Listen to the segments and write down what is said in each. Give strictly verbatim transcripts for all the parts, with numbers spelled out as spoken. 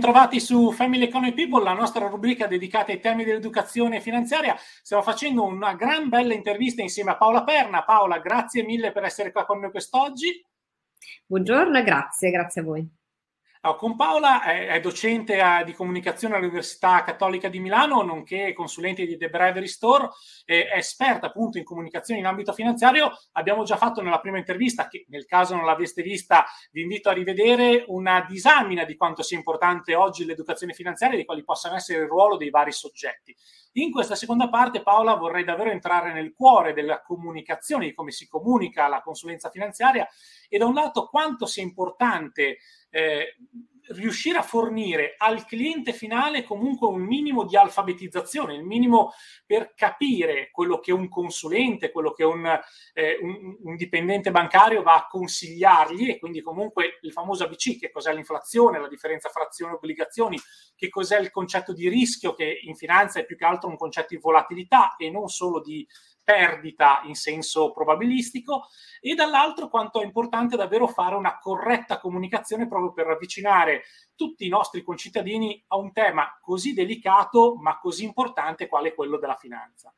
Bentrovati su Family Economy People, la nostra rubrica dedicata ai temi dell'educazione finanziaria. Stiamo facendo una gran bella intervista insieme a Paola Perna. Paola, grazie mille per essere qua con noi quest'oggi. Buongiorno e grazie, grazie a voi. Allora, con Paola è, è docente a, di comunicazione all'Università Cattolica di Milano, nonché consulente di The Bravery Store, è esperta appunto in comunicazione in ambito finanziario. Abbiamo già fatto nella prima intervista, che nel caso non l'aveste vista vi invito a rivedere, una disamina di quanto sia importante oggi l'educazione finanziaria e di quali possano essere il ruolo dei vari soggetti. In questa seconda parte, Paola, vorrei davvero entrare nel cuore della comunicazione, di come si comunica la consulenza finanziaria e da un lato quanto sia importante Eh, riuscire a fornire al cliente finale comunque un minimo di alfabetizzazione, il minimo per capire quello che un consulente, quello che un, eh, un, un dipendente bancario va a consigliargli, e quindi comunque il famoso A B C, che cos'è l'inflazione, la differenza fra azioni e obbligazioni, che cos'è il concetto di rischio, che in finanza è più che altro un concetto di volatilità e non solo di perdita in senso probabilistico, e dall'altro quanto è importante davvero fare una corretta comunicazione proprio per avvicinare tutti i nostri concittadini a un tema così delicato ma così importante quale quello della finanza.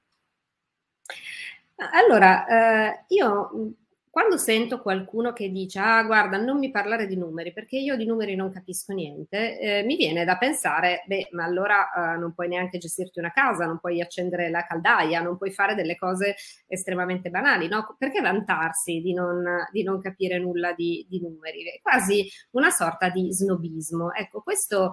Allora, eh, io quando sento qualcuno che dice ah guarda non mi parlare di numeri perché io di numeri non capisco niente, eh, mi viene da pensare beh ma allora eh, non puoi neanche gestirti una casa, non puoi accendere la caldaia, non puoi fare delle cose estremamente banali, no? Perché vantarsi di non, di non capire nulla di, di numeri? È quasi una sorta di snobismo. Ecco, questo,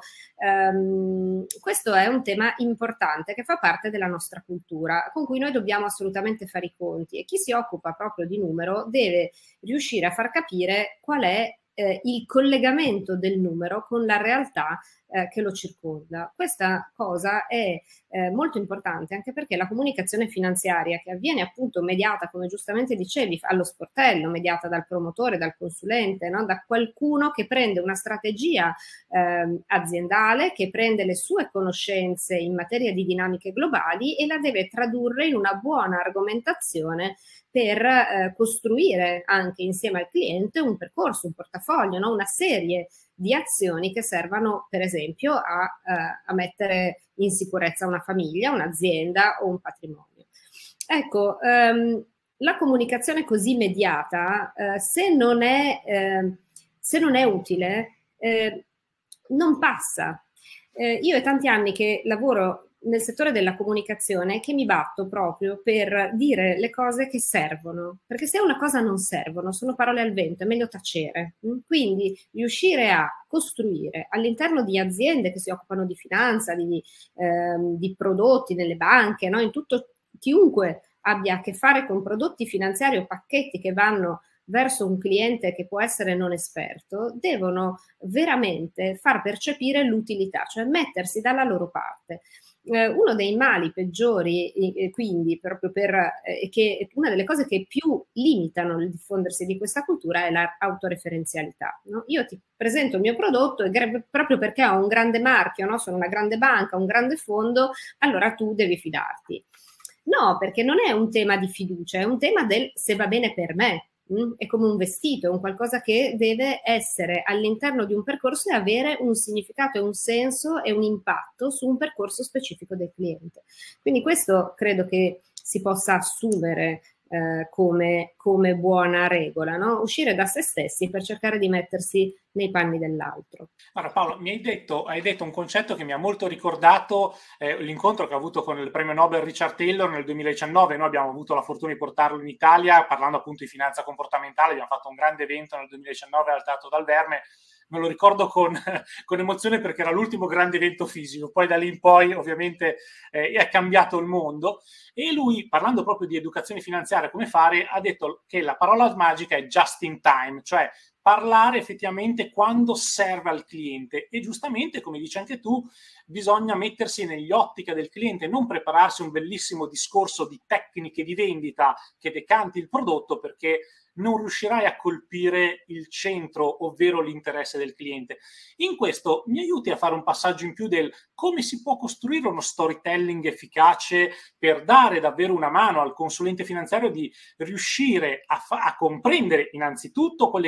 ehm, questo è un tema importante che fa parte della nostra cultura, con cui noi dobbiamo assolutamente fare i conti, e chi si occupa proprio di numero deve deve riuscire a far capire qual è eh, il collegamento del numero con la realtà eh, che lo circonda. Questa cosa è eh, molto importante anche perché la comunicazione finanziaria, che avviene appunto mediata, come giustamente dicevi, allo sportello, mediata dal promotore, dal consulente, no? Da qualcuno che prende una strategia eh, aziendale, che prende le sue conoscenze in materia di dinamiche globali e la deve tradurre in una buona argomentazione per eh, costruire anche insieme al cliente un percorso, un portafoglio, no? Una serie di azioni che servano per esempio a, eh, a mettere in sicurezza una famiglia, un'azienda o un patrimonio. Ecco, ehm, la comunicazione così mediata, eh, se, non è, eh, se non è utile, eh, non passa. Eh, io è tanti anni che lavoro nel settore della comunicazione che mi batto proprio per dire le cose che servono, perché se una cosa non servono, sono parole al vento, è meglio tacere. Quindi riuscire a costruire all'interno di aziende che si occupano di finanza, di, ehm, di prodotti nelle banche, no? In tutto, chiunque abbia a che fare con prodotti finanziari o pacchetti che vanno verso un cliente che può essere non esperto, devono veramente far percepire l'utilità, cioè mettersi dalla loro parte. Eh, uno dei mali peggiori, eh, quindi proprio per eh, che una delle cose che più limitano il diffondersi di questa cultura è l'autoreferenzialità. No? Io ti presento il mio prodotto e proprio perché ho un grande marchio, no? Sono una grande banca, un grande fondo, allora tu devi fidarti. No, perché non è un tema di fiducia, è un tema del se va bene per me. È come un vestito, è un qualcosa che deve essere all'interno di un percorso e avere un significato e un senso e un impatto su un percorso specifico del cliente. Quindi questo credo che si possa assumere eh, come, come buona regola, no? Uscire da se stessi per cercare di mettersi nei panni dell'altro. Allora Paolo, mi hai detto, hai detto un concetto che mi ha molto ricordato eh, l'incontro che ho avuto con il premio Nobel Richard Taylor nel duemiladiciannove. Noi abbiamo avuto la fortuna di portarlo in Italia parlando appunto di finanza comportamentale. Abbiamo fatto un grande evento nel duemiladiciannove al Teatro Dal Verme. Me lo ricordo con, con emozione perché era l'ultimo grande evento fisico, poi da lì in poi ovviamente eh, è cambiato il mondo, e lui, parlando proprio di educazione finanziaria, come fare, ha detto che la parola magica è just in time, cioè parlare effettivamente quando serve al cliente, e giustamente, come dici anche tu, bisogna mettersi negli ottica del cliente, non prepararsi un bellissimo discorso di tecniche di vendita che decanti il prodotto, perché non riuscirai a colpire il centro, ovvero l'interesse del cliente. In questo mi aiuti a fare un passaggio in più del come si può costruire uno storytelling efficace per dare davvero una mano al consulente finanziario di riuscire a, fa- a comprendere innanzitutto quelle che sono le esigenze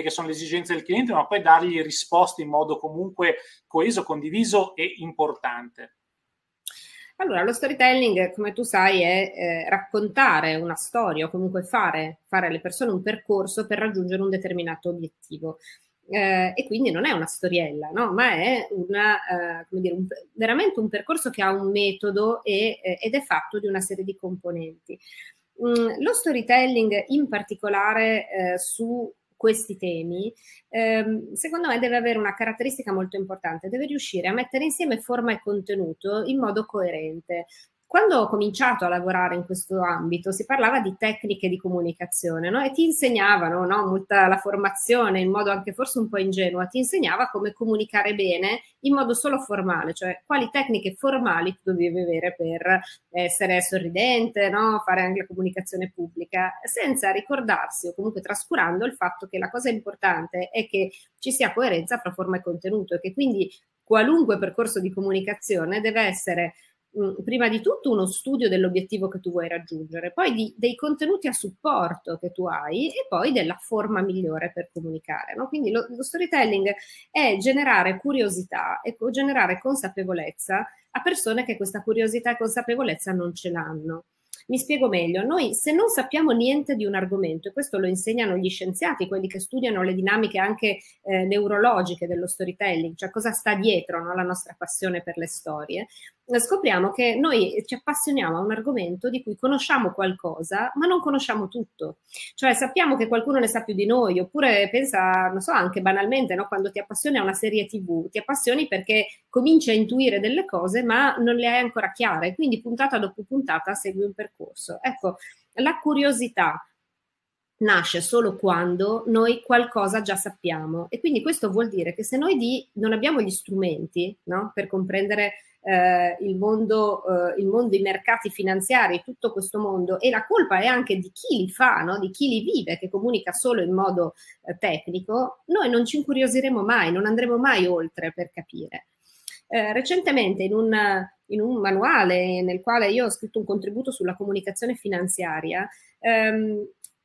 esigenze del cliente, ma poi dargli risposte in modo comunque coeso, condiviso e importante? Allora, lo storytelling, come tu sai, è eh, raccontare una storia o comunque fare, fare alle persone un percorso per raggiungere un determinato obiettivo. Eh, e quindi non è una storiella, no? Ma è una, eh, come dire, un, veramente un percorso che ha un metodo e, eh, ed è fatto di una serie di componenti. Mm, lo storytelling in particolare eh, su questi temi, ehm, secondo me deve avere una caratteristica molto importante, deve riuscire a mettere insieme forma e contenuto in modo coerente. Quando ho cominciato a lavorare in questo ambito si parlava di tecniche di comunicazione, no? E ti insegnavano, no? Molta la formazione, in modo anche forse un po' ingenuo, ti insegnava come comunicare bene in modo solo formale, cioè quali tecniche formali tu dovevi avere per essere sorridente, no? Fare anche la comunicazione pubblica, senza ricordarsi o comunque trascurando il fatto che la cosa importante è che ci sia coerenza fra forma e contenuto e che quindi qualunque percorso di comunicazione deve essere prima di tutto uno studio dell'obiettivo che tu vuoi raggiungere, poi di, dei contenuti a supporto che tu hai e poi della forma migliore per comunicare, no? Quindi lo, lo storytelling è generare curiosità e generare consapevolezza a persone che questa curiosità e consapevolezza non ce l'hanno. Mi spiego meglio, noi se non sappiamo niente di un argomento, e questo lo insegnano gli scienziati, quelli che studiano le dinamiche anche eh, neurologiche dello storytelling, cioè cosa sta dietro, no, la nostra passione per le storie, eh, scopriamo che noi ci appassioniamo a un argomento di cui conosciamo qualcosa, ma non conosciamo tutto. Cioè sappiamo che qualcuno ne sa più di noi, oppure pensa, non so, anche banalmente, no, quando ti appassioni a una serie tivù, ti appassioni perché cominci a intuire delle cose, ma non le hai ancora chiare, quindi puntata dopo puntata segui un percorso. Ecco, la curiosità nasce solo quando noi qualcosa già sappiamo e quindi questo vuol dire che se noi di, non abbiamo gli strumenti, no, per comprendere eh, il mondo, eh, il mondo, i mercati finanziari, tutto questo mondo, e la colpa è anche di chi li fa, no, di chi li vive, che comunica solo in modo eh, tecnico, noi non ci incuriosiremo mai, non andremo mai oltre per capire. Eh, recentemente in un, in un manuale nel quale io ho scritto un contributo sulla comunicazione finanziaria, ehm,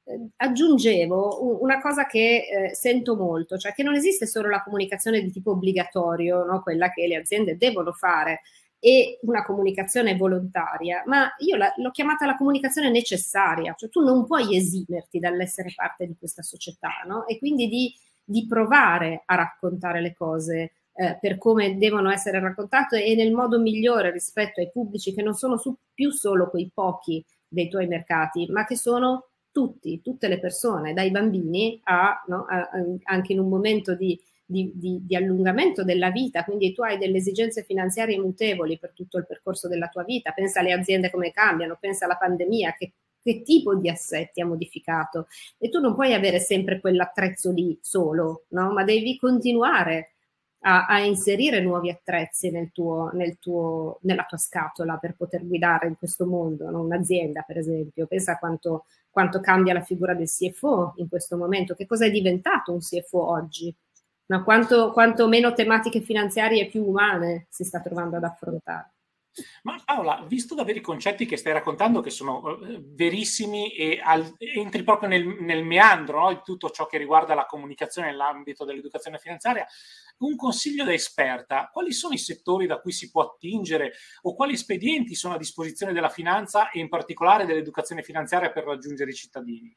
aggiungevo una cosa che eh, sento molto, cioè che non esiste solo la comunicazione di tipo obbligatorio, no? Quella che le aziende devono fare, e una comunicazione volontaria, ma io la, l'ho chiamata la comunicazione necessaria, cioè tu non puoi esimerti dall'essere parte di questa società, no? E quindi di, di provare a raccontare le cose Eh, per come devono essere raccontate e nel modo migliore rispetto ai pubblici che non sono su, più solo quei pochi dei tuoi mercati, ma che sono tutti, tutte le persone, dai bambini a, no, a, a anche in un momento di, di, di, di allungamento della vita, quindi tu hai delle esigenze finanziarie mutevoli per tutto il percorso della tua vita, pensa alle aziende come cambiano, pensa alla pandemia, che, che tipo di assetti ha modificato, e tu non puoi avere sempre quell'attrezzo lì solo, no? Ma devi continuare A, a inserire nuovi attrezzi nel tuo, nel tuo, nella tua scatola per poter guidare in questo mondo, no? Un'azienda per esempio, pensa quanto, quanto cambia la figura del C F O in questo momento, che cosa è diventato un C F O oggi, no? Quanto, quanto meno tematiche finanziarie e più umane si sta trovando ad affrontare. Ma Paola, visto da veri concetti che stai raccontando, che sono uh, verissimi e al, entri proprio nel, nel meandro, no, di tutto ciò che riguarda la comunicazione nell'ambito dell'educazione finanziaria, un consiglio da esperta: quali sono i settori da cui si può attingere o quali espedienti sono a disposizione della finanza e in particolare dell'educazione finanziaria per raggiungere i cittadini?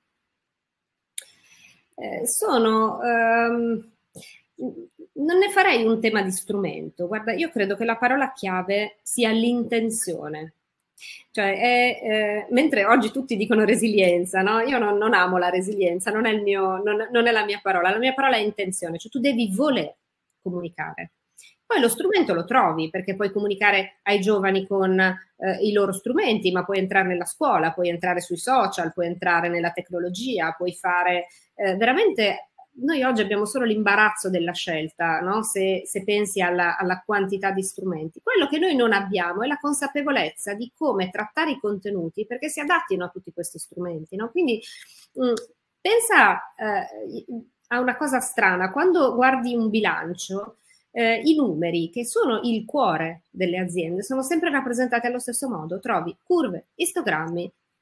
Eh, sono... Um... Non ne farei un tema di strumento. Guarda, io credo che la parola chiave sia l'intenzione. Cioè, è, eh, mentre oggi tutti dicono resilienza, no? Io non, non amo la resilienza, non è, il mio, non, non è la mia parola. La mia parola è intenzione, cioè tu devi voler comunicare. Poi lo strumento lo trovi, perché puoi comunicare ai giovani con eh, i loro strumenti, ma puoi entrare nella scuola, puoi entrare sui social, puoi entrare nella tecnologia, puoi fare eh, veramente... Noi oggi abbiamo solo l'imbarazzo della scelta, no? se, se pensi alla, alla quantità di strumenti. Quello che noi non abbiamo è la consapevolezza di come trattare i contenuti perché si adattino a tutti questi strumenti, no? Quindi mh, pensa eh, a una cosa strana: quando guardi un bilancio, eh, i numeri, che sono il cuore delle aziende, sono sempre rappresentati allo stesso modo. Trovi curve, istogrammi,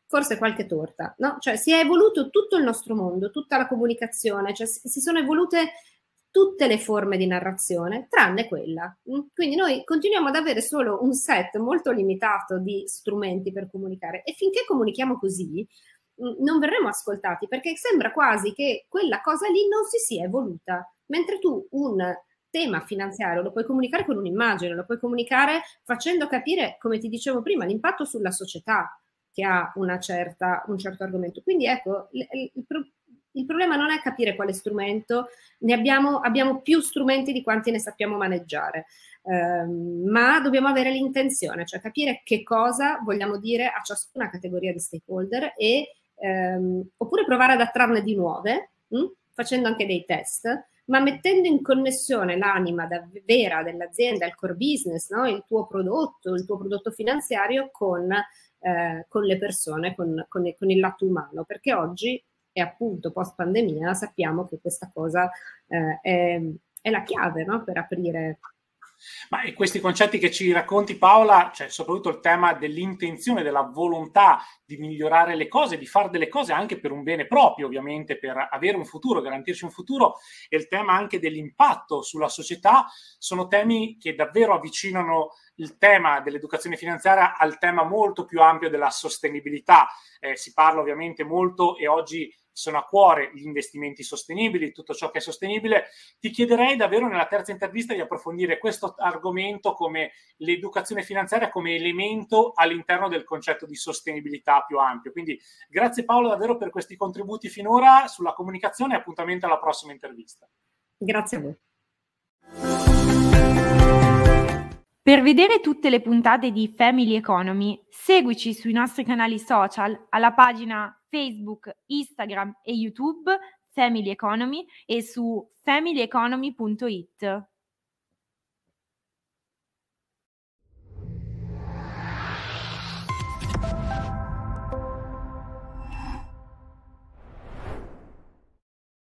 forse qualche torta, no? Cioè si è evoluto tutto il nostro mondo, tutta la comunicazione, cioè si sono evolute tutte le forme di narrazione, tranne quella. Quindi noi continuiamo ad avere solo un set molto limitato di strumenti per comunicare e finché comunichiamo così non verremo ascoltati, perché sembra quasi che quella cosa lì non si sia evoluta, mentre tu un tema finanziario lo puoi comunicare con un'immagine, lo puoi comunicare facendo capire, come ti dicevo prima, l'impatto sulla società che ha una certa, un certo argomento. Quindi ecco, il, il, il problema non è capire quale strumento, ne abbiamo, abbiamo più strumenti di quanti ne sappiamo maneggiare, ehm, ma dobbiamo avere l'intenzione, cioè capire che cosa vogliamo dire a ciascuna categoria di stakeholder e ehm, oppure provare ad attrarne di nuove, mh? facendo anche dei test, ma mettendo in connessione l'anima vera dell'azienda, il core business, no? il tuo prodotto, il tuo prodotto finanziario con, eh, con le persone, con, con, con il lato umano, perché oggi, e appunto post pandemia, sappiamo che questa cosa eh, è, è la chiave, no? per aprire. Ma e questi concetti che ci racconti, Paola, cioè soprattutto il tema dell'intenzione, della volontà di migliorare le cose, di fare delle cose anche per un bene proprio, ovviamente, per avere un futuro, garantirci un futuro, e il tema anche dell'impatto sulla società, sono temi che davvero avvicinano il tema dell'educazione finanziaria al tema molto più ampio della sostenibilità. Eh, si parla ovviamente molto e oggi sono a cuore gli investimenti sostenibili, tutto ciò che è sostenibile. Ti chiederei davvero nella terza intervista di approfondire questo argomento come l'educazione finanziaria come elemento all'interno del concetto di sostenibilità più ampio. Quindi grazie Paolo davvero per questi contributi finora sulla comunicazione e appuntamento alla prossima intervista. Grazie a voi. Per vedere tutte le puntate di Family Economy, seguici sui nostri canali social, alla pagina Facebook, Instagram e YouTube Family Economy e su family economy punto it.